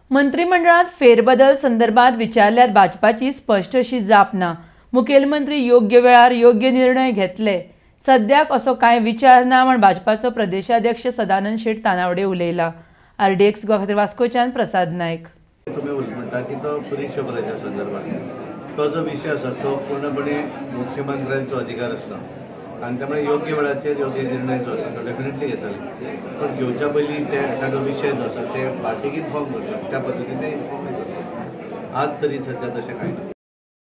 मंत्रिमंडळात फेरबदल संदर्भात विचारल्यार भाजपाची स्पष्ट अशी जाप ना। मुखेलमंत्री योग्य वेळार योग्य निर्णय घेतले। सद्याक असो कांय विचार ना म्हण भाजपाचो प्रदेशाध्यक्ष सदानंद शेट तानावडे उलयला। RDX गोवा खातीर वास्कोच्यान प्रसाद नायक। तुम्ही म्हणता की तो परीक्षा भरच्या संदर्भात तो जो विषय आसा तो पूर्णपणे मुख्यमंत्र्यांचो अधिकार आसा आणि त्यामुळे योग्य वेळाचेर योग्य निर्णय जो आसा तो डेफिनेटली घेतले। पण घेवच्या पयलीं ते एखादो विषय जो आसा ते पार्टीक इन्फॉर्म करतात, त्या पद्दतीन ते इन्फॉर्म करतात। आज तरी सध्या तशें कांय ना।